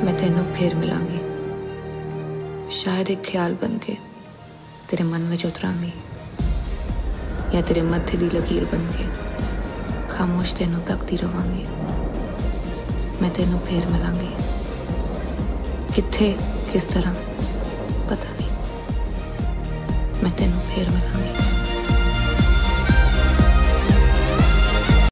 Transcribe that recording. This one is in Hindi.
मैं तेनू फिर मिलांगी, शायद एक ख्याल बन के तेरे मन में उतरांगी, या तेरे मत्थे दी लकीर बन के खामोश तेनू तकती रवांगी। मैं तेनू फिर मिलांगी, किथे किस तरह पता नहीं, मैं तेनू फिर मिलांगी।